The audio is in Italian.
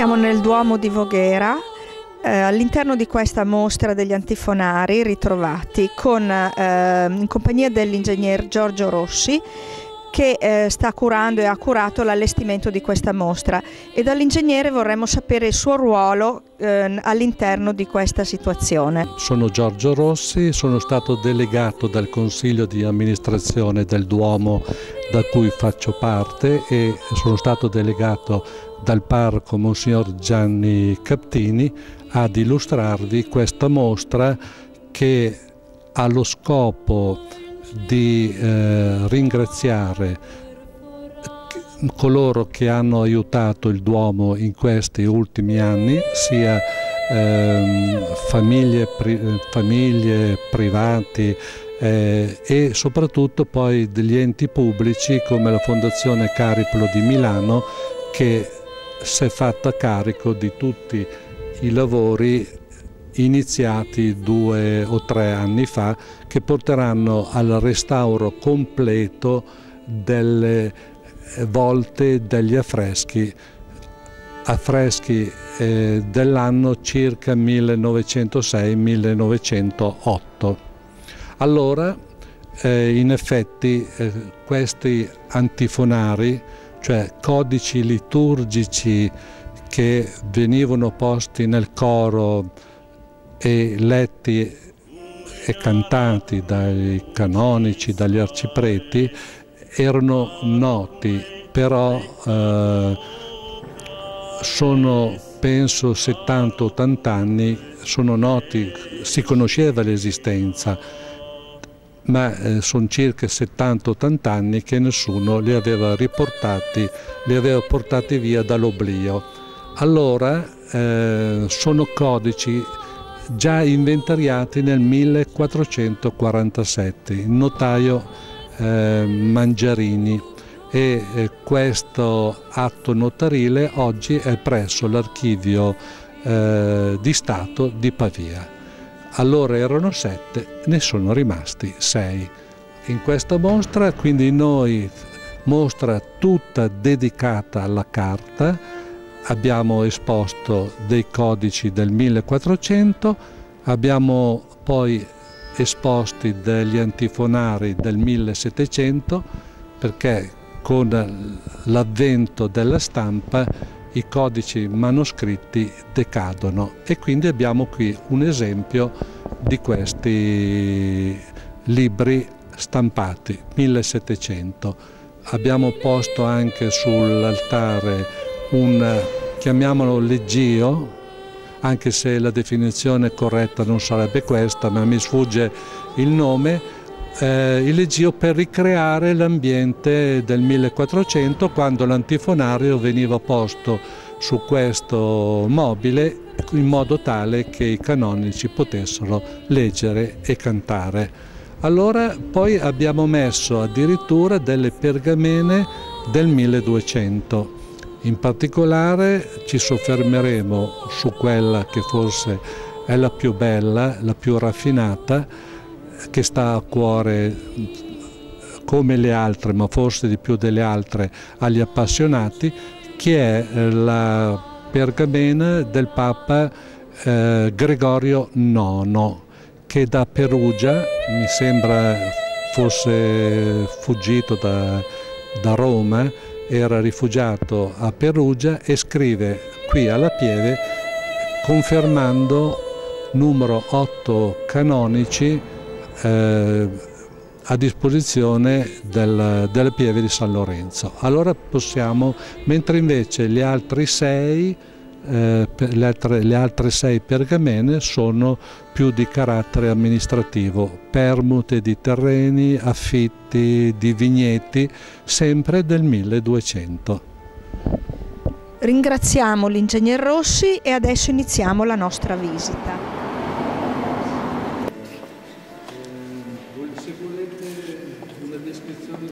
Siamo nel Duomo di Voghera, all'interno di questa mostra degli antifonari ritrovati in compagnia dell'ingegner Giorgio Rossi, che sta curando e ha curato l'allestimento di questa mostra, e dall'ingegnere vorremmo sapere il suo ruolo all'interno di questa situazione. Sono Giorgio Rossi, sono stato delegato dal Consiglio di amministrazione del Duomo da cui faccio parte e sono stato delegato dal parroco Monsignor Gianni Captini ad illustrarvi questa mostra che ha lo scopo di ringraziare coloro che hanno aiutato il Duomo in questi ultimi anni, sia famiglie, privati e soprattutto poi degli enti pubblici come la Fondazione Cariplo di Milano, che si è fatta carico di tutti i lavori iniziati 2 o 3 anni fa, che porteranno al restauro completo delle volte degli affreschi dell'anno circa 1906-1908. Allora, in effetti, questi antifonari, cioè codici liturgici che venivano posti nel coro e letti e cantati dai canonici, dagli arcipreti, erano noti, però sono, penso, 70-80 anni, sono noti, si conosceva l'esistenza, ma sono circa 70-80 anni che nessuno li aveva portati via dall'oblio. Allora sono codici già inventariati nel 1447, il notaio Mangiarini, e questo atto notarile oggi è presso l'Archivio di Stato di Pavia. Allora erano 7, ne sono rimasti 6. In questa mostra, quindi mostra tutta dedicata alla carta, abbiamo esposto dei codici del 1400, abbiamo poi esposti degli antifonari del 1700, perché con l'avvento della stampa i codici manoscritti decadono, e quindi abbiamo qui un esempio di questi libri stampati 1700. Abbiamo posto anche sull'altare chiamiamolo leggio, anche se la definizione corretta non sarebbe questa, ma mi sfugge il nome, il leggio per ricreare l'ambiente del 1400, quando l'antifonario veniva posto su questo mobile in modo tale che i canonici potessero leggere e cantare. Allora poi abbiamo messo addirittura delle pergamene del 1200. In particolare ci soffermeremo su quella che forse è la più bella, la più raffinata, che sta a cuore, come le altre, ma forse di più delle altre, agli appassionati, che è la pergamena del Papa Gregorio IX, che da Perugia, mi sembra fosse fuggito da Roma, era rifugiato a Perugia, e scrive qui alla Pieve confermando numero 8 canonici a disposizione delle Pieve di San Lorenzo. Allora possiamo, mentre invece le altre 6 pergamene sono più di carattere amministrativo, permute di terreni, affitti di vigneti, sempre del 1200. Ringraziamo l'ingegner Rossi e adesso iniziamo la nostra visita.